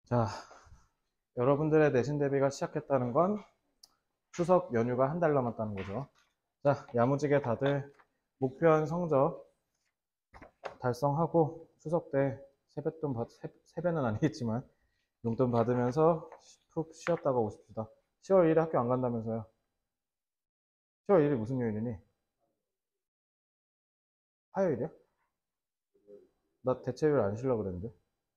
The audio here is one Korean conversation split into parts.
자, 여러분들의 내신 대비가 시작했다는 건 추석 연휴가 한 달 남았다는 거죠. 자, 야무지게 다들 목표한 성적 달성하고 추석 때 세뱃돈 세배는 아니겠지만 용돈 받으면서 푹 쉬었다가 오십시다. 10월 1일에 학교 안 간다면서요. 10월 1일이 무슨 요일이니? 화요일이야? 나 대체율 안 쉬려고 그랬는데.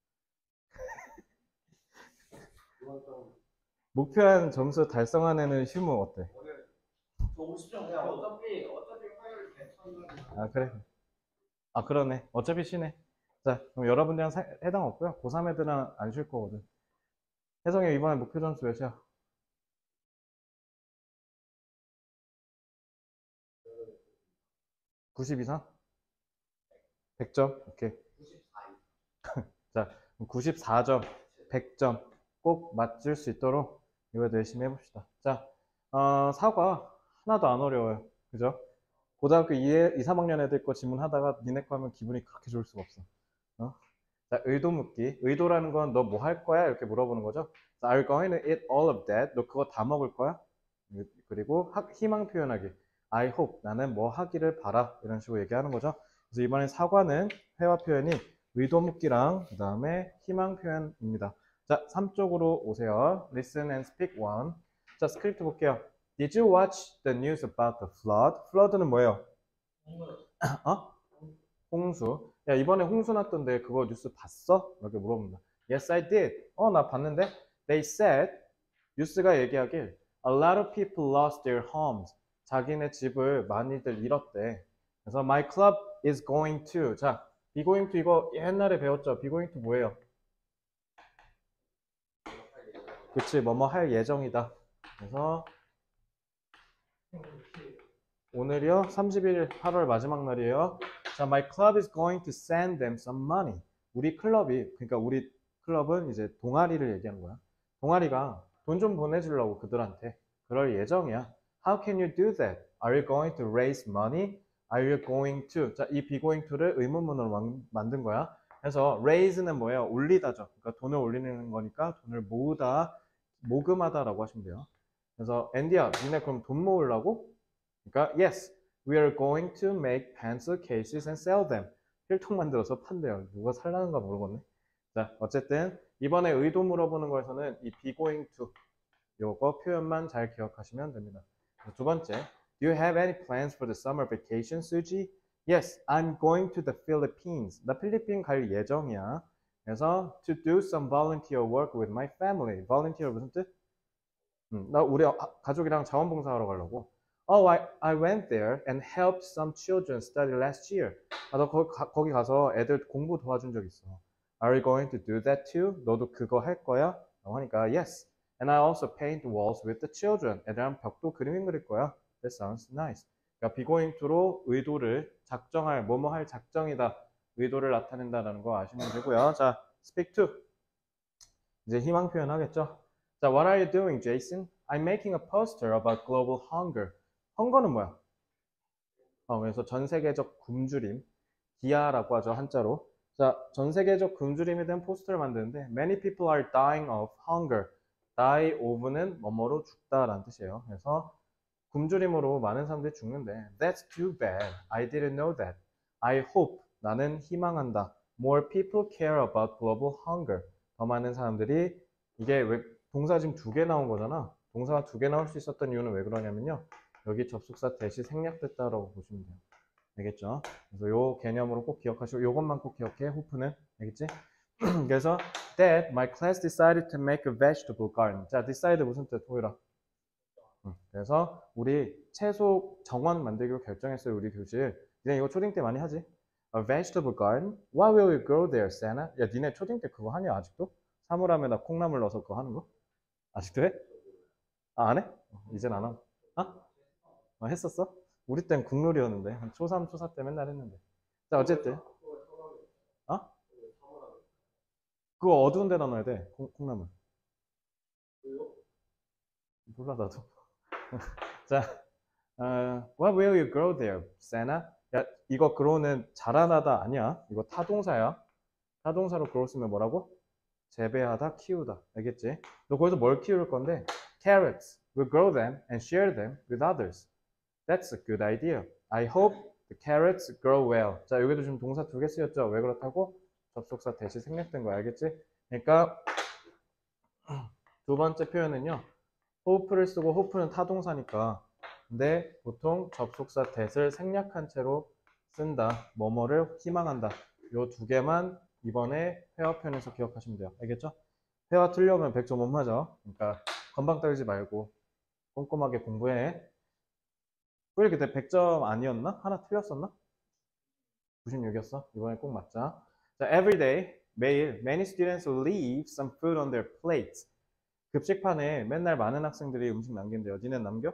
목표한 점수 달성한 애는 휴무 어때? 저 50점 그냥 어차피 화요일 괜찮은. 아, 그래. 아, 그러네. 어차피 쉬네. 자, 그럼 여러분들은 해당 없고요. 고3 애들은 안 쉴 거거든. 혜성이 이번에 목표 점수 몇이야? 90 이상? 100점? 오케이. 94일. 자, 94점, 100점 꼭 맞출 수 있도록 이번에도 열심히 해봅시다. 자, 사과 하나도 안 어려워요. 그죠? 고등학교 2, 3학년 애들 거 질문하다가 니네 거 하면 기분이 그렇게 좋을 수가 없어. 어? 자, 의도 묻기. 의도라는 건 너 뭐 할 거야? 이렇게 물어보는 거죠. 자, are you going to eat all of that? 너 그거 다 먹을 거야? 그리고 희망 표현하기. I hope. 나는 뭐 하기를 바라. 이런 식으로 얘기하는 거죠. 그래서 이번엔 사과는 회화 표현이 의도 묻기랑 그 다음에 희망 표현입니다. 자, 3쪽으로 오세요. Listen and speak one. 자, 스크립트 볼게요. Did you watch the news about the flood? flood는 뭐예요? 어? 홍수. 야, 이번에 홍수 났던데 그거 뉴스 봤어? 이렇게 물어봅니다. Yes, I did. 나 봤는데. They said, 뉴스가 얘기하길, a lot of people lost their homes. 자기네 집을 많이들 잃었대. 그래서 my club is going to. 자, be going to 이거 옛날에 배웠죠? be going to 뭐예요? 그치, 뭐뭐 할 예정이다. 그래서 오늘이요? 31일 8월 마지막 날이에요. 자, my club is going to send them some money. 우리 클럽이, 그러니까 우리 클럽은 이제 동아리를 얘기하는 거야. 동아리가 돈 좀 보내주려고 그들한테 그럴 예정이야. How can you do that? Are you going to raise money? Are you going to? 자, 이 be going to를 의문문으로 만든 거야. 그래서 raise는 뭐예요? 올리다죠. 그러니까 돈을 올리는 거니까 돈을 모으다, 모금하다라고 하시면 돼요. 그래서 앤디야, 니네 그럼 돈 모으려고? 그러니까 yes, we are going to make pencil cases and sell them. 필통 만들어서 판대요. 누가 살라는가 모르겠네. 자, 어쨌든 이번에 의도 물어보는 거에서는 이 be going to 요거 표현만 잘 기억하시면 됩니다. 두 번째, do you have any plans for the summer vacation, 수지? Yes, I'm going to the Philippines. 나 필리핀 갈 예정이야. 그래서 to do some volunteer work with my family. volunteer 무슨 뜻? 나 우리 가족이랑 자원봉사하러 가려고. Oh, I went there and helped some children study last year. 너 거기 가서 애들 공부 도와준 적 있어. Are you going to do that too? 너도 그거 할 거야? 라고 하니까 yes. And I also paint walls with the children. 애들랑 벽도 그림 그릴 거야. That sounds nice. 그러니까 be going to로 의도를 작정할, 뭐뭐 할 작정이다. 의도를 나타낸다라는 거 아시면 되고요. 자, speak to. 이제 희망 표현하겠죠. 자, what are you doing, Jason? I'm making a poster about global hunger. 헝거는 뭐야? 그래서 전 세계적 굶주림, 기아라고 하죠, 한자로. 자, 전 세계적 굶주림에 대한 포스터를 만드는데 many people are dying of hunger. die of는 뭐뭐로 죽다라는 뜻이에요. 그래서 굶주림으로 많은 사람들이 죽는데 that's too bad. I didn't know that. I hope. 나는 희망한다. More people care about global hunger. 더 많은 사람들이 이게 왜 동사 지금 두 개 나온 거잖아. 동사가 두 개 나올 수 있었던 이유는 왜 그러냐면요. 여기 접속사 대시 생략됐다라고 보시면 돼요. 알겠죠? 그래서 요 개념으로 꼭 기억하시고 요것만 꼭 기억해. 호프는 알겠지? 그래서 that my class decided to make a vegetable garden. 자, decide 무슨 뜻? 보여라. 그래서 우리 채소 정원 만들기로 결정했어요. 우리 교실. 니네 이거 초딩 때 많이 하지? A vegetable garden? What will you grow there, Santa? 야, 니네 초딩 때 그거 하냐 아직도? 사물함에다 콩나물 넣어서 그거 하는 거? 아직도 해? 아, 안 해? 이젠 안 하고. 했었어? 우리 땐 국룰이었는데. 한 초3, 초4 때 맨날 했는데. 자, 어쨌든. 어? 그거 어두운 데다 넣어야 돼. 콩나물. 몰라, 나도. 자, what will you grow there, Santa? 야, 이거 grow는 자라나다 아니야. 이거 타동사야. 타동사로 grow 쓰면 뭐라고? 재배하다, 키우다. 알겠지? 너 거기서 뭘 키울 건데? Carrots. We'll grow them and share them with others. That's a good idea. I hope the carrots grow well. 자, 여기도 지금 동사 두 개 쓰였죠? 왜 그렇다고? 접속사 대시 생략된 거 알겠지? 그러니까 두 번째 표현은요. hope를 쓰고 hope는 타동사니까 근데 보통 접속사 that을 생략한 채로 쓴다. 뭐뭐를 희망한다. 요 두 개만 이번에 회화 편에서 기억하시면 돼요. 알겠죠? 회화 틀려면 100점 못 맞아. 그러니까 건방 떨지 말고 꼼꼼하게 공부해. 왜 그때 100점 아니었나? 하나 틀렸었나? 96이었어? 이번에 꼭 맞자. 자, every day, 매일, many students leave some food on their plates. 급식판에 맨날 많은 학생들이 음식 남긴대요. 니는 남겨?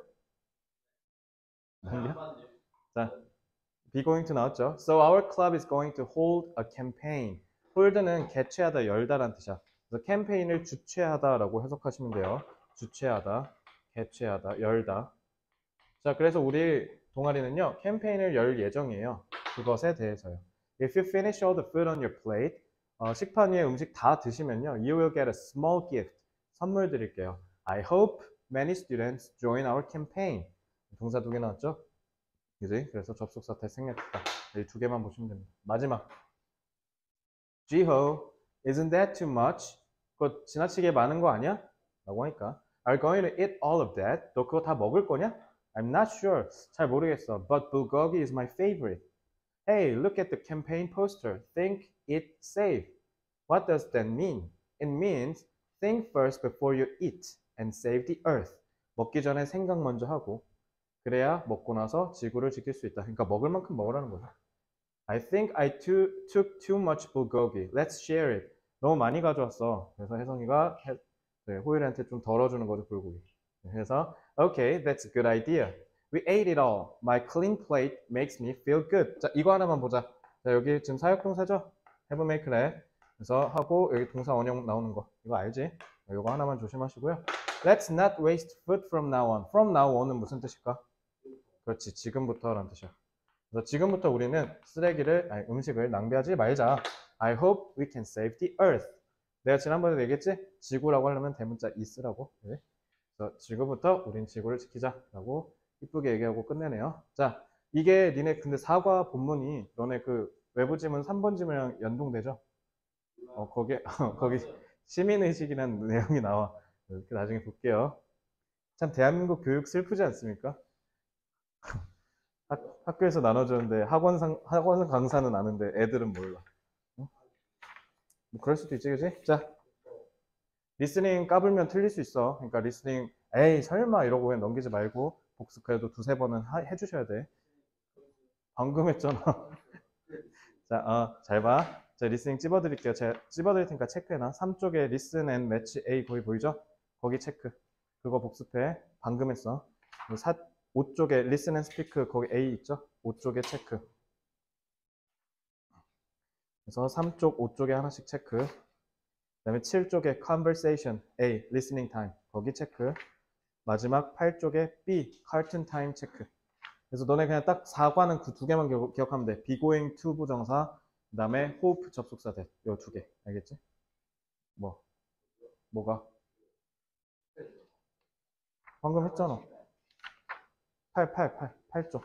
남겨? 자, be going to 나왔죠? So our club is going to hold a campaign. hold는 개최하다, 열다란 뜻이야. 그래서 캠페인을 주최하다라고 해석하시면 돼요. 주최하다, 개최하다, 열다. 자, 그래서 우리 동아리는요, 캠페인을 열 예정이에요. 그것에 대해서요. If you finish all the food on your plate, 식판 위에 음식 다 드시면요, you will get a small gift. 선물 드릴게요. I hope many students join our campaign. 동사 두 개 나왔죠? 그지? 그래서 접속사 대 생략했다. 이 두 개만 보시면 됩니다. 마지막. Jiho, isn't that too much? 그거 지나치게 많은 거 아니야? 라고 하니까 Are going to eat all of that? 너 그거 다 먹을 거냐? I'm not sure. 잘 모르겠어. But bulgogi is my favorite. Hey, look at the campaign poster. Think it safe. What does that mean? It means think first before you eat and save the earth. 먹기 전에 생각 먼저 하고 그래야 먹고 나서 지구를 지킬 수 있다. 그러니까 먹을 만큼 먹으라는 거죠. I think I took too much bulgogi. Let's share it. 너무 많이 가져왔어. 그래서 혜성이가 호일한테 좀 덜어주는 거죠, 불고기. 그래서 Okay, that's a good idea. We ate it all. My clean plate makes me feel good. 자, 이거 하나만 보자. 자, 여기 지금 사역동사죠? Have make 래. 그래서 하고 여기 동사 원형 나오는 거. 이거 알지? 이거 하나만 조심하시고요. Let's not waste food from now on. From now on은 무슨 뜻일까? 그렇지, 지금부터라는 뜻이야. 그래서 지금부터 우리는 음식을 낭비하지 말자. I hope we can save the earth. 내가 지난번에 얘기했지? 지구라고 하려면 대문자 is라고. 네. 그래서 지금부터 우린 지구를 지키자라고 이쁘게 얘기하고 끝내네요. 자, 이게 니네 근데 사과 본문이 너네 그 외부 지문 3번 지문이랑 연동되죠? 거기 시민의식이라는 내용이 나와. 이렇게 나중에 볼게요. 참 대한민국 교육 슬프지 않습니까? 학교에서 나눠주는데 학원 강사는 아는데 애들은 몰라. 응? 뭐 그럴 수도 있지, 그지? 자, 리스닝 까불면 틀릴 수 있어. 그러니까 리스닝 에이 설마 이러고 그냥 넘기지 말고 복습 그래도 두세 번은 해주셔야 돼. 방금 했잖아. 자, 잘 봐. 자, 리스닝 찝어드릴게요. 제가 찝어드릴 테니까 체크해놔. 3쪽에 listen and match A 거기 보이죠? 거기 체크. 그거 복습해. 방금 했어. 5쪽에 listen and speak 거기 A 있죠? 5쪽에 체크. 그래서 3쪽, 5쪽에 하나씩 체크. 그 다음에 7쪽에 conversation A, listening time 거기 체크. 마지막 8쪽에 B, cartoon time 체크. 그래서 너네 그냥 딱 4과는 그 두 개만 기억하면 돼. be going to 부정사, 그 다음에 hope 접속사 돼. 요 두 개. 알겠지? 뭐가? 방금 했잖아. 8쪽.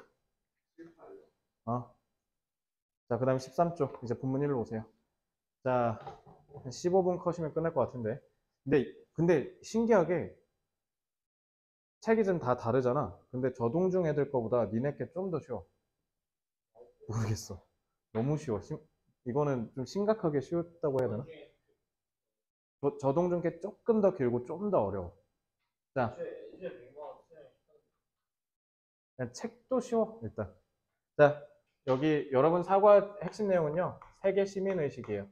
자, 그 다음에 13쪽. 이제 본문 1로 오세요. 자, 15분 컷이면 끝날 것 같은데. 근데 신기하게 책이 좀 다 다르잖아. 근데 저동중 애들 거보다 니네 게 좀 더 쉬워. 모르겠어. 너무 쉬워. 이거는 좀 심각하게 쉬웠다고 해야 되나? 저동중 게 조금 더 길고 좀 더 어려워. 자, 그냥 책도 쉬워, 일단. 자, 여기 여러분 사과 핵심 내용은요. 세계 시민의식이에요.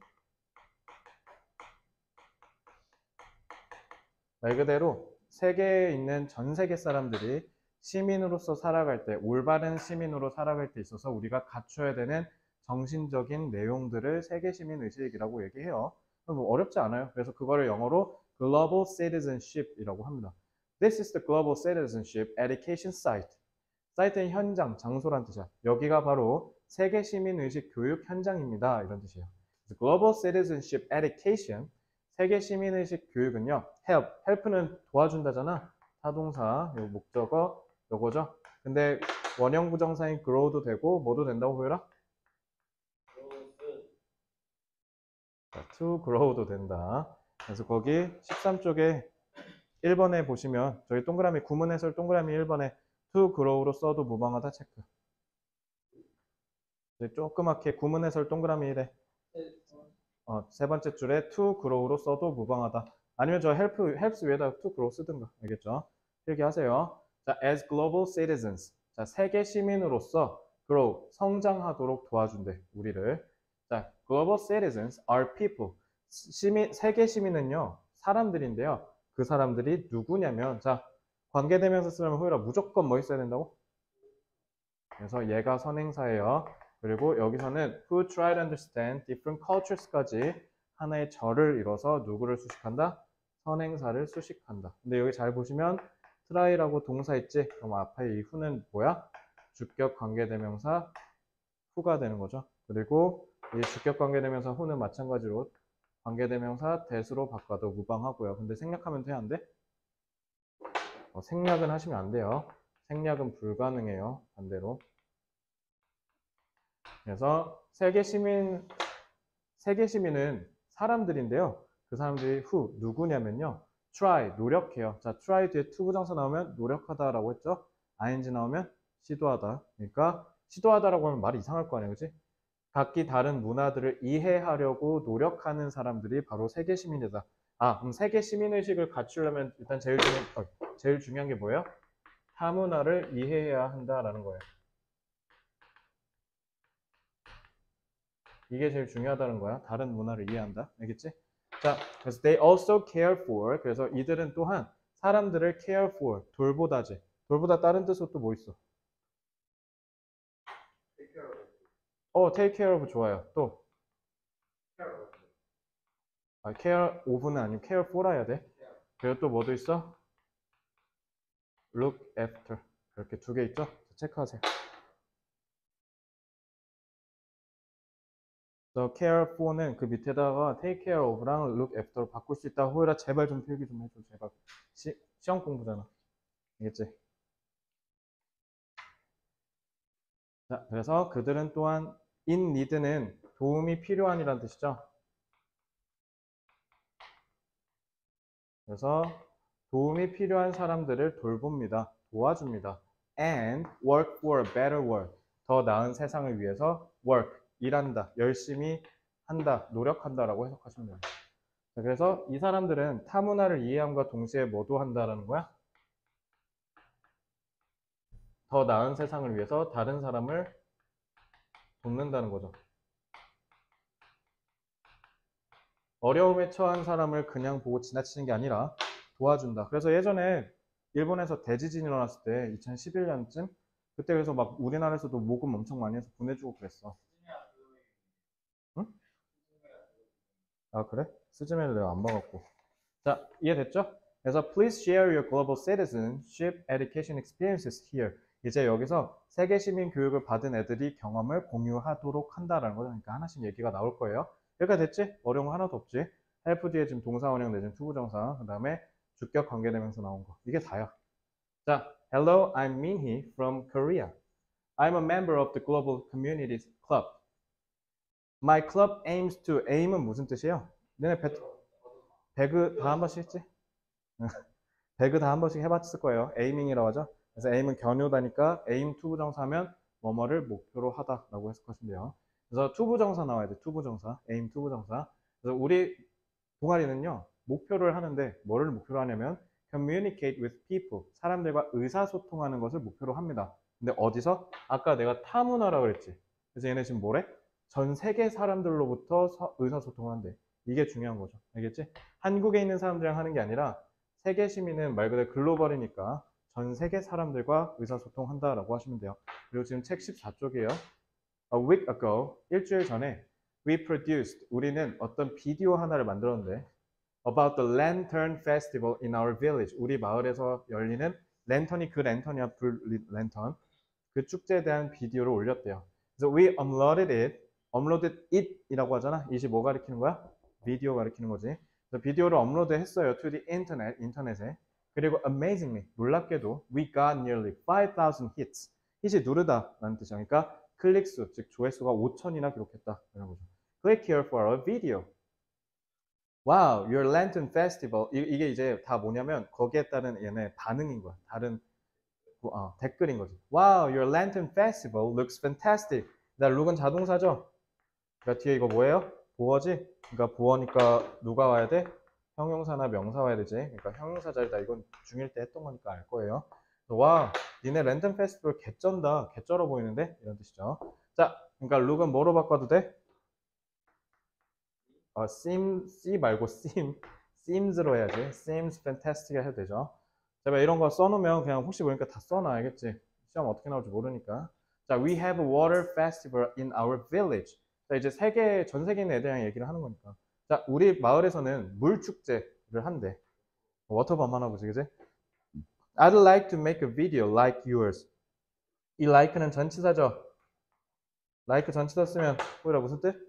말 그대로 세계에 있는 전 세계 사람들이 시민으로서 살아갈 때, 올바른 시민으로 살아갈 때 있어서 우리가 갖춰야 되는 정신적인 내용들을 세계 시민의식이라고 얘기해요. 뭐 어렵지 않아요. 그래서 그거를 영어로 Global Citizenship이라고 합니다. This is the Global Citizenship Education Site. 사이트는 현장, 장소란 뜻이야. 여기가 바로 세계 시민의식 교육 현장입니다. 이런 뜻이에요. Global Citizenship Education, 세계 시민의식 교육은요. help는 도와준다잖아. 타동사, 요 목적어, 요거죠. 근데 원형 부정사인 grow도 되고 뭐도 된다고 보여라? to grow도 된다. 그래서 거기 13쪽에 1번에 보시면 저희 동그라미 구문 해설 동그라미 1번에 to grow로 써도 무방하다 체크. 조그맣게 구문 해설 동그라미 1에 세 번째 줄에 to grow로 써도 무방하다. 아니면 저 helps 위에다 to grow 쓰든가. 알겠죠? 필기하세요. 자, as global citizens. 자, 세계 시민으로서 grow, 성장하도록 도와준대. 우리를. 자, global citizens are people. 세계 시민은요. 사람들인데요. 그 사람들이 누구냐면 자, 관계대명사 쓰려면 호율아 무조건 뭐 있어야 된다고? 그래서 얘가 선행사예요. 그리고 여기서는 who try to understand different cultures까지 하나의 절을 이뤄서 누구를 수식한다? 선행사를 수식한다. 근데 여기 잘 보시면 try라고 동사 있지? 그럼 앞에 이 who는 뭐야? 주격 관계대명사 who가 되는 거죠. 그리고 이 주격 관계대명사 who는 마찬가지로 관계대명사 that으로 바꿔도 무방하고요. 근데 생략하면 돼? 안 돼? 생략은 하시면 안 돼요. 생략은 불가능해요. 반대로. 그래서 세계 시민은 사람들인데요. 그 사람들이 who, 누구냐면요. try, 노력해요. 자, try 뒤에 to 부정사 나오면 노력하다라고 했죠. ing 나오면 시도하다. 그러니까 시도하다라고 하면 말이 이상할 거 아니에요. 그치? 각기 다른 문화들을 이해하려고 노력하는 사람들이 바로 세계 시민이다. 그럼 세계 시민의식을 갖추려면 일단 제일 중요한 게 뭐예요? 타 문화를 이해해야 한다라는 거예요. 이게 제일 중요하다는 거야. 다른 문화를 이해한다. 알겠지? 자, 그래서 they also care for. 그래서 이들은 또한 사람들을 care for. 돌보다지. 돌보다 다른 뜻으로 또 뭐 있어? take care of 좋아요. 또 care of는 아니고 care for 해야 돼. 그리고 또 뭐도 있어? look after. 이렇게 두 개 있죠? 체크하세요. 그래서 care for는 그 밑에다가 take care of랑 look after로 바꿀 수 있다. 호율아 제발 좀 필기 좀 해줘. 제발. 시험 공부잖아. 알겠지? 자, 그래서 그들은 또한 in need는 도움이 필요한이라는 뜻이죠. 그래서 도움이 필요한 사람들을 돌봅니다. 도와줍니다. And work for a better world. 더 나은 세상을 위해서 work, 일한다, 열심히 한다, 노력한다라고 해석하시면 됩니다. 자, 그래서 이 사람들은 타 문화를 이해함과 동시에 뭐도 한다라는 거야? 더 나은 세상을 위해서 다른 사람을 돕는다는 거죠. 어려움에 처한 사람을 그냥 보고 지나치는 게 아니라 도와준다. 그래서 예전에 일본에서 대지진이 일어났을 때 2011년쯤 그때 그래서 막 우리나라에서도 모금 엄청 많이 해서 보내주고 그랬어. 응? 그래? 스즈메를 내가 안 봐갖고. 자, 이해됐죠? 그래서 please share your global citizenship education experiences here. 이제 여기서 세계 시민 교육을 받은 애들이 경험을 공유하도록 한다라는 거죠. 그러니까 하나씩 얘기가 나올 거예요. 여기까지 됐지? 어려운 거 하나도 없지? help 뒤에 지금 동사 원형 내지는 투부정사, 그 다음에 주격 관계대명사 나온 거. 이게 다야. 자, hello, I'm Minhee from Korea. I'm a member of the Global Communities Club. My club aims to, aim은 무슨 뜻이에요? 너네 배그 다 한 번씩 했지? 배그 다 한 번씩 해봤을 거예요. aiming이라고 하죠. 그래서 aim은 겨누다니까 aim 투부정사 하면 뭐뭐를 목표로 하다라고 해석하시면 돼요. 그래서 투부정사 나와야 돼. 투부정사, aim 투부정사. 그래서 우리 동아리는요, 목표를 하는데 뭐를 목표로 하냐면 communicate with people, 사람들과 의사소통하는 것을 목표로 합니다. 근데 어디서? 아까 내가 타문화라고 그랬지. 그래서 얘네 지금 뭐래? 전 세계 사람들로부터 의사소통을 한대. 이게 중요한 거죠. 알겠지? 한국에 있는 사람들이랑 하는 게 아니라 세계 시민은 말 그대로 글로벌이니까 전 세계 사람들과 의사소통한다라고 하시면 돼요. 그리고 지금 책 14쪽이에요. A week ago, 일주일 전에 we produced, 우리는 어떤 비디오 하나를 만들었는데 about the lantern festival in our village, 우리 마을에서 열리는 랜턴이 그 랜턴이야, 불 랜턴. 그 축제에 대한 비디오를 올렸대요. 그래서 we uploaded it 이라고 하잖아. 이시 뭐 가리키는 거야? 비디오 가리키는 거지. 그래서 비디오를 업로드했어요. to the internet, 인터넷에. 그리고 amazingly, 놀랍게도 we got nearly 5,000 hits. hit이 누르다 라는 뜻이야. 그러니까 클릭수, 즉 조회수가 5,000이나 기록했다. 이런 거죠. Click here for a video. Wow, your lantern festival. 이게 이제 다 뭐냐면 거기에 따른 얘네 반응인 거야. 다른 댓글인 거지. Wow, your lantern festival looks fantastic. 나 룩은 자동사죠. 그러니까 뒤에 이거 뭐예요? 보어지? 그러니까 보어니까 누가 와야 돼? 형용사나 명사 와야 되지. 그러니까 형용사 자리다. 이건 중1 때 했던 거니까 알 거예요. 와, 니네 랜턴 페스티벌 개쩐다. 개쩔어 보이는데? 이런 뜻이죠. 자, 그러니까 룩은 뭐로 바꿔도 돼? C 말고 seems로 해야지. seems fantastic 해도 되죠. 자, 이런 거 써놓으면 그냥 혹시 모르니까 다 써놔. 알겠지? 시험 어떻게 나올지 모르니까. 자, we have a water festival in our village. 자, 이제 전 세계 있는 애들이랑 얘기를 하는 거니까. 자, 우리 마을에서는 물 축제를 한대. 워터밤 하나 보지, 그지? I'd like to make a video like yours. 이 like는 전치사죠. like 전치사 쓰면 보이라 무슨 뜻?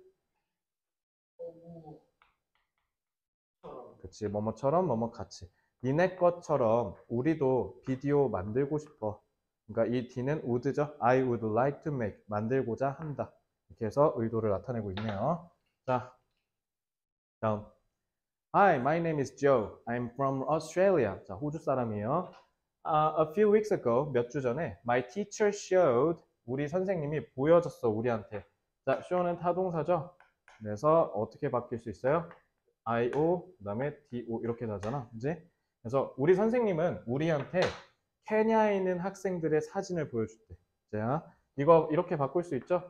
그치, 뭐뭐처럼 뭐뭐 같이. 니네 것처럼 우리도 비디오 만들고 싶어. 그러니까 이 D는 would죠. I would like to make. 만들고자 한다. 이렇게 해서 의도를 나타내고 있네요. 자, 다음. Hi, my name is Joe. I'm from Australia. 자, 호주 사람이에요. A few weeks ago, 몇 주 전에 my teacher showed. 우리 선생님이 보여줬어, 우리한테. 자, show는 타동사죠. 그래서 어떻게 바뀔 수 있어요? IO, 그 다음에 DO 이렇게 나잖아. 그지? 그래서 우리 선생님은 우리한테 케냐에 있는 학생들의 사진을 보여줬대. 자, 이거 이렇게 바꿀 수 있죠?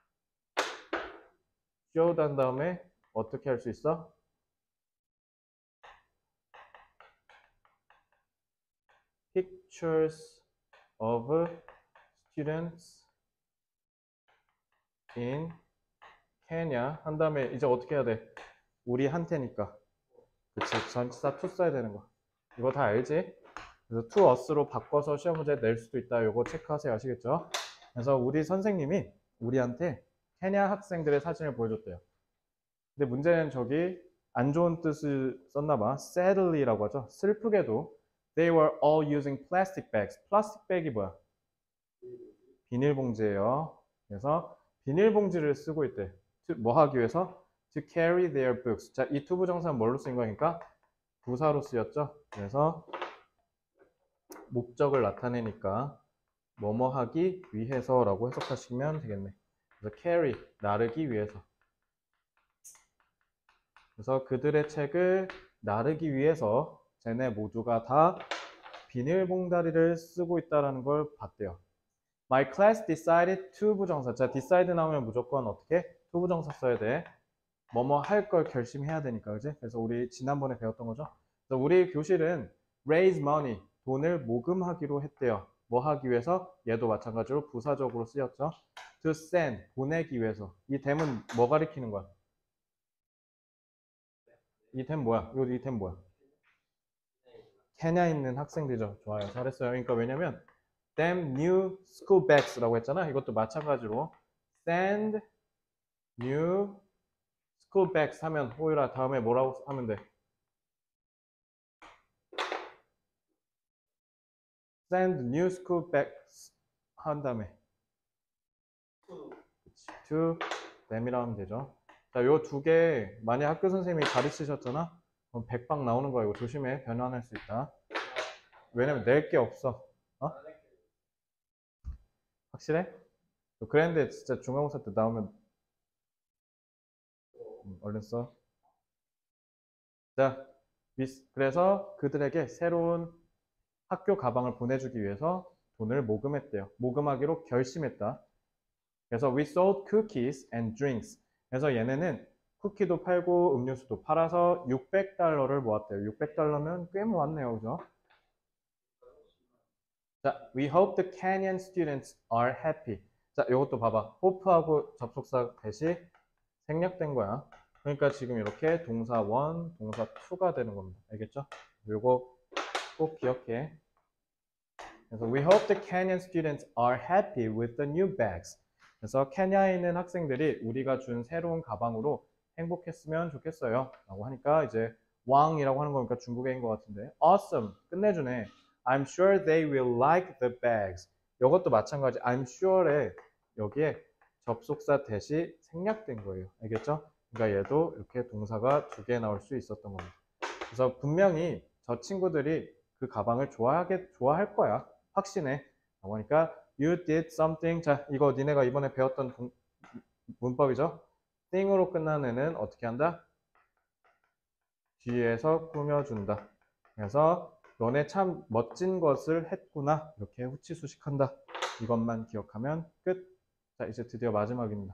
showed 한 다음에 어떻게 할 수 있어? pictures of students in Kenya 한 다음에 이제 어떻게 해야 돼? 우리한테니까. 그치, 전치사 to 써야 되는 거. 이거 다 알지? 그래서 to us로 바꿔서 시험 문제 낼 수도 있다. 이거 체크하세요. 아시겠죠? 그래서 우리 선생님이 우리한테 케냐 학생들의 사진을 보여줬대요. 근데 문제는 저기 안 좋은 뜻을 썼나 봐. sadly라고 하죠. 슬프게도 they were all using plastic bags. 플라스틱 백이 뭐야? 비닐봉지예요. 그래서 비닐봉지를 쓰고 있대. 뭐 하기 위해서? To carry their books. 자, 이 투부정사는 뭘로 쓰인 거니까? 부사로 쓰였죠. 그래서 목적을 나타내니까 뭐뭐 하기 위해서라고 해석하시면 되겠네. 그래서 carry, 나르기 위해서. 그래서 그들의 책을 나르기 위해서 쟤네 모두가 다 비닐봉다리를 쓰고 있다는 걸 봤대요. My class decided to 부정사. 자, decide 나오면 무조건 어떻게? to 부정사 써야 돼. 뭐뭐 할 걸 결심해야 되니까, 그지? 그래서 우리 지난번에 배웠던 거죠. 그래서 우리 교실은 raise money, 돈을 모금하기로 했대요. 뭐 하기 위해서? 얘도 마찬가지로 부사적으로 쓰였죠. To send, 보내기 위해서. 이 댐은 뭐 가리키는 거야? 이 댐 뭐야? 이 댐 뭐야? 케냐에 있는 학생들이죠. 좋아요. 잘했어요. 그러니까 왜냐면 them new school bags라고 했잖아. 이것도 마찬가지로 send new school bags 하면 호유라 다음에 뭐라고 하면 돼? send new school bags 한 다음에 to them이라 하면 되죠. 자, 요 두 개 만약 학교 선생님이 가르치셨잖아. 그럼 100방 나오는 거야. 이거 조심해. 변환할 수 있다. 왜냐면 낼 게 없어. 어? 확실해? 그랬는데 진짜 중간고사 때 나오면 얼른 써. 자, 그래서 그들에게 새로운 학교 가방을 보내주기 위해서 돈을 모금했대요. 모금하기로 결심했다. 그래서 we sold cookies and drinks. 그래서 얘네는 쿠키도 팔고 음료수도 팔아서 $600를 모았대요. 600달러면 꽤 모았네요. 그죠? 자, we hope the Kenyan students are happy. 자, 이것도 봐봐. hope하고 접속사 대시 생략된 거야. 그러니까 지금 이렇게 동사 1, 동사 2가 되는 겁니다. 알겠죠? 이거 꼭 기억해. 그래서 we hope the Kenyan students are happy with the new bags. 그래서 케냐에 있는 학생들이 우리가 준 새로운 가방으로 행복했으면 좋겠어요. 라고 하니까 이제 왕이라고 하는 거니까 중국어인 것 같은데. Awesome. 끝내주네. I'm sure they will like the bags. 이것도 마찬가지. I'm sure에 여기에 접속사 대시 생략된 거예요. 알겠죠? 그러니까 얘도 이렇게 동사가 두 개 나올 수 있었던 겁니다. 그래서 분명히 저 친구들이 그 가방을 좋아할 거야. 확신해. 그러니까 you did something. 자, 이거 니네가 이번에 배웠던 문법이죠. thing으로 끝나는 애는 어떻게 한다? 뒤에서 꾸며준다. 그래서 너네 참 멋진 것을 했구나. 이렇게 후치수식한다. 이것만 기억하면 끝. 자, 이제 드디어 마지막입니다.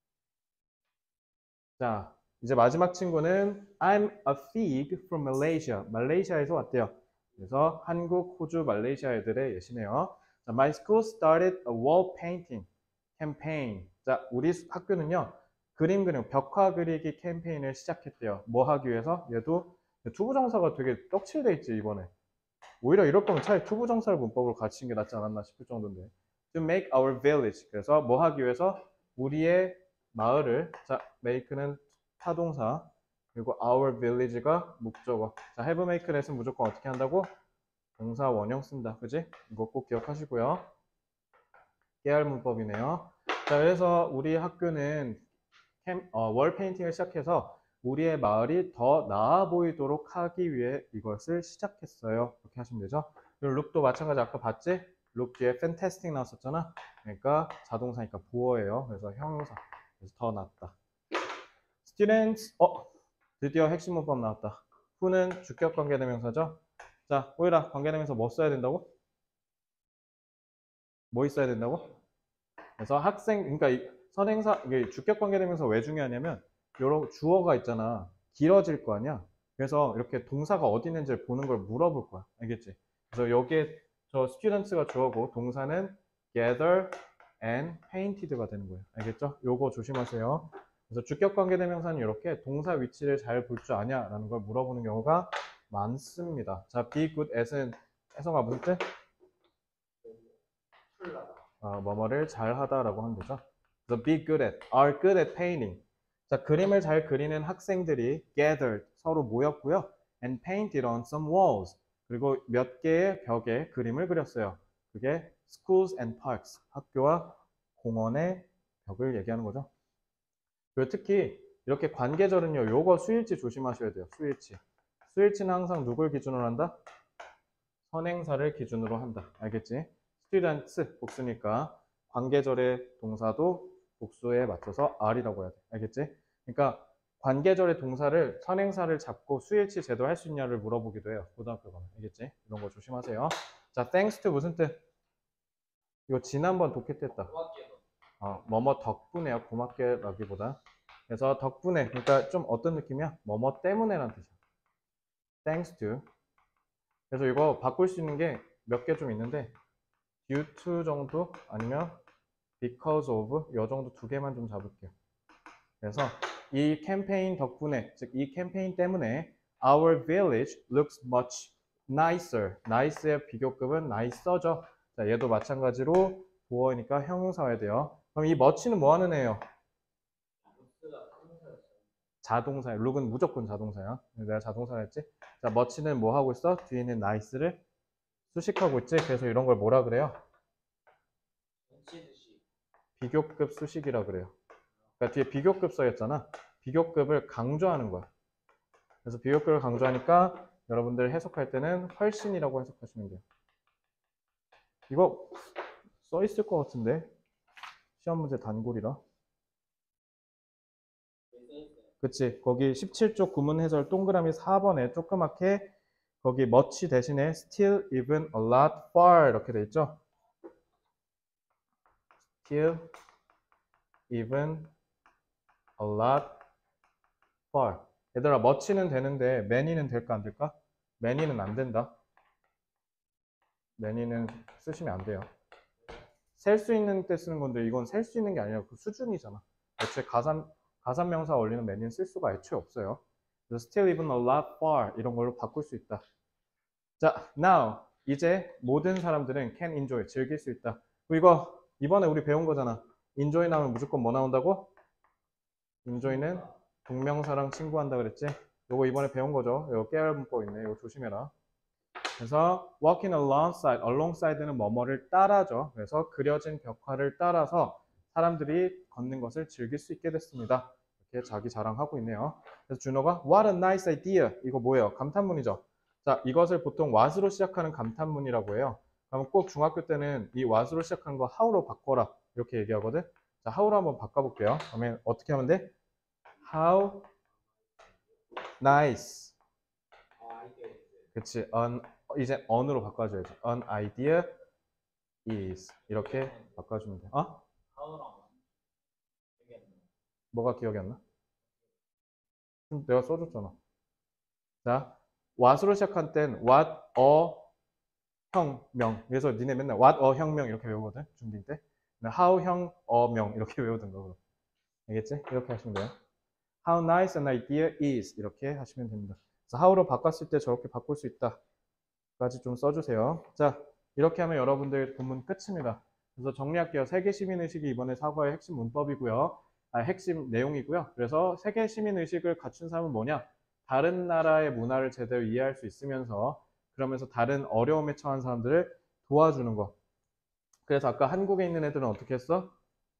자, 이제 마지막 친구는 I'm a fig from Malaysia. 말레이시아에서 왔대요. 그래서 한국, 호주, 말레이시아 애들의 예시네요. 자, My school started a wall painting campaign. 자, 우리 학교는요. 그림 그리기, 벽화 그리기 캠페인을 시작했대요. 뭐 하기 위해서? 얘도 투부정사가 되게 떡칠돼 있지 이번에. 오히려 이럴 거면 차라리 투부정사를 문법으로 가르치는 게 낫지 않았나 싶을 정도인데. To make our village. 그래서 뭐 하기 위해서? 우리의 마을을. 자, make는 타동사. 그리고 our village가 목적어. 자, have make let은 무조건 어떻게 한다고? 동사 원형 쓴다. 그지? 이거 꼭 기억하시고요. 깨알 문법이네요. 자, 그래서 우리 학교는 월 페인팅을 시작해서 우리의 마을이 더 나아 보이도록 하기 위해 이것을 시작했어요. 이렇게 하시면 되죠. 그리고 룩도 마찬가지 아까 봤지? 룩 뒤에 fantastic 나왔었잖아. 그러니까 자동사니까 보어예요. 그래서 형용사. 그래서 더 낫다. students, 드디어 핵심 문법 나왔다. who는 주격 관계대명사죠. 자, 오이라 관계대명사 뭐 써야 된다고? 뭐 있어야 된다고? 그래서 학생, 그러니까 선행사, 이게 주격 관계대명사 왜 중요하냐면 여러 주어가 있잖아. 길어질 거 아니야. 그래서 이렇게 동사가 어디 있는지를 보는 걸 물어볼 거야. 알겠지? 그래서 여기에 저 students가 주어고 동사는 gather and painted가 되는 거예요. 알겠죠? 요거 조심하세요. 그래서 주격 관계대명사는 이렇게 동사 위치를 잘 볼 줄 아냐라는 걸 물어보는 경우가 많습니다. 자, be good at은 혜성아 무슨 뜻? 뭐뭐를 잘 하다라고 하면 되죠. 그래서 be good at, are good at painting. 자, 그림을 잘 그리는 학생들이 gathered, 서로 모였고요. and painted on some walls. 그리고 몇 개의 벽에 그림을 그렸어요. 그게 schools and parks, 학교와 공원의 벽을 얘기하는 거죠. 그리고 특히 이렇게 관계절은요, 요거 수일치 조심하셔야 돼요. 수일치. 수일치는 항상 누굴 기준으로 한다? 선행사를 기준으로 한다. 알겠지? students 복수니까 관계절의 동사도 복수에 맞춰서 are이라고 해야 돼. 알겠지? 그러니까 관계절의 동사를 선행사를 잡고 수일치 제도 할 수 있냐를 물어보기도 해요. 고등학교 가면. 알겠지? 이런 거 조심하세요. 자, thanks to 무슨 뜻? 이거 지난번 독해 때 했다. 뭐뭐 덕분에요. 고맙게라기보다. 그래서 덕분에, 그러니까 좀 어떤 느낌이야? 뭐뭐 때문에라는 뜻이야. thanks to. 그래서 이거 바꿀 수 있는 게 몇 개 좀 있는데 due to 정도 아니면 because of 이 정도 두 개만 좀 잡을게요. 그래서 이 캠페인 덕분에, 즉 이 캠페인 때문에 our village looks much nicer. nice의 비교급은 nicer죠. 자, 얘도 마찬가지로 보어니까 형용사 와야 돼요. 그럼 이 much는 뭐 하는 애예요? 자동사야. look은 무조건 자동사야. 내가 자동사라 했지? 자, much는 뭐 하고 있어? 뒤에 있는 nice를 수식하고 있지? 그래서 이런 걸 뭐라 그래요? 비교급 수식이라 그래요. 그러니까 뒤에 비교급 써있잖아. 비교급을 강조하는 거야. 그래서 비교급을 강조하니까 여러분들 해석할 때는 훨씬이라고 해석하시면 돼요. 이거 써있을 것 같은데 시험 문제 단골이라. 그치? 거기 17쪽 구문 해설 동그라미 4번에 조그맣게 거기 much 대신에 still, even, a lot, far 이렇게 돼 있죠? still, even, a lot, far. 얘들아, much는 되는데 many는 될까 안 될까? many는 안 된다. many는 쓰시면 안 돼요. 셀 수 있는 때 쓰는 건데 이건 셀 수 있는 게 아니라 그 수준이잖아. 애초에 가산명사 원리는 many는 쓸 수가 애초에 없어요. 그래서 still, even, a lot, far 이런 걸로 바꿀 수 있다. 자, now 이제 모든 사람들은 can enjoy, 즐길 수 있다. 이거 이번에 우리 배운 거잖아. enjoy 나오면 무조건 뭐 나온다고? enjoy는 동명사랑 친구한다 그랬지? 요거 이번에 배운 거죠. 요거 깨알 문법 있네. 이거 조심해라. 그래서 walking alongside는 뭐뭐를 따라죠. 그래서 그려진 벽화를 따라서 사람들이 걷는 것을 즐길 수 있게 됐습니다. 이렇게 자기 자랑하고 있네요. 그래서 준호가 what a nice idea. 이거 뭐예요? 감탄문이죠. 자, 이것을 보통 what으로 시작하는 감탄문이라고 해요. 그럼 꼭 중학교 때는 이 what으로 시작하는 거 how로 바꿔라. 이렇게 얘기하거든. 자, how로 한번 바꿔볼게요. 그러면 어떻게 하면 돼? How nice. 그치. 이제 on으로 바꿔줘야지. An idea is. 이렇게 바꿔주면 돼. 어? 하우랑 뭐가 기억이 안 나? 내가 써줬잖아. 자, what으로 시작한 땐 what a 혁명. 그래서 니네 맨날 what a 혁명 이렇게 외우거든. 중딩 때. how 형 a 명 이렇게 외우던 거. 알겠지? 이렇게 하시면 돼요. How nice an idea is. 이렇게 하시면 됩니다. 그래서 how로 바꿨을 때 저렇게 바꿀 수 있다. 까지 좀 써주세요. 자, 이렇게 하면 여러분들 본문 끝입니다. 그래서 정리할게요. 세계 시민의식이 이번에 사과의 핵심 문법이고요. 핵심 내용이고요. 그래서 세계 시민의식을 갖춘 사람은 뭐냐? 다른 나라의 문화를 제대로 이해할 수 있으면서 그러면서 다른 어려움에 처한 사람들을 도와주는 거. 그래서 아까 한국에 있는 애들은 어떻게 했어?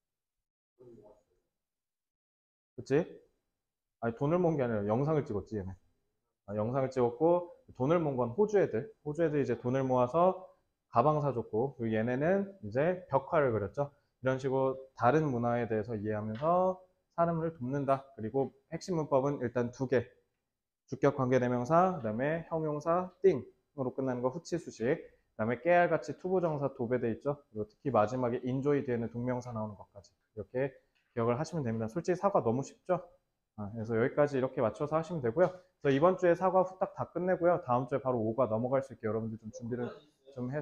그치? 아니, 돈을 모은 게 아니라 영상을 찍었지, 얘네. 영상을 찍었고 돈을 모은 건 호주 애들. 호주 애들 이제 돈을 모아서 가방 사줬고 그리고 얘네는 이제 벽화를 그렸죠. 이런 식으로 다른 문화에 대해서 이해하면서 사람을 돕는다. 그리고 핵심 문법은 일단 두 개. 주격 관계대명사, 그다음에 형용사 띵으로 끝나는 거 후치수식. 그다음에 깨알같이 투부정사 도배돼 있죠. 그리고 특히 마지막에 인조이 뒤에는 동명사 나오는 것까지 이렇게 기억을 하시면 됩니다. 솔직히 사과 너무 쉽죠? 그래서 여기까지 이렇게 맞춰서 하시면 되고요. 그래서 이번 주에 사과 후딱 다 끝내고요. 다음 주에 바로 5가 넘어갈 수 있게 여러분들 좀 준비를 좀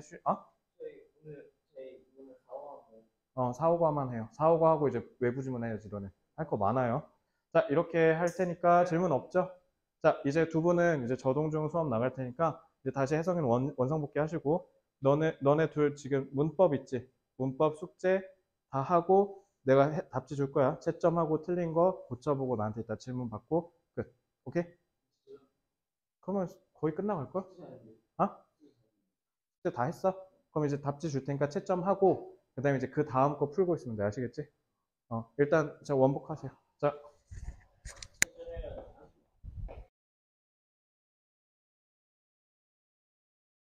저희 오늘 4화하고 4, 5과만 해요. 4, 5과 하고 이제 외부 지문 해야지 너네. 할 거 많아요. 자, 이렇게 할 테니까 질문 없죠? 자, 이제 두 분은 이제 저동중 수업 나갈 테니까 이제 다시 해석인 원상복귀 하시고 너네 둘 지금 문법 있지? 문법 숙제 다 하고 내가 답지 줄 거야. 채점하고 틀린 거 고쳐보고 나한테 이따 질문 받고 끝. 오케이? 그러면 거의 끝나갈걸? 어? 숙제 다 했어? 그럼 이제 답지 줄 테니까 채점하고 그 다음에 이제 그 다음 거 풀고 있으면 돼. 아시겠지? 일단 자 원복하세요. 자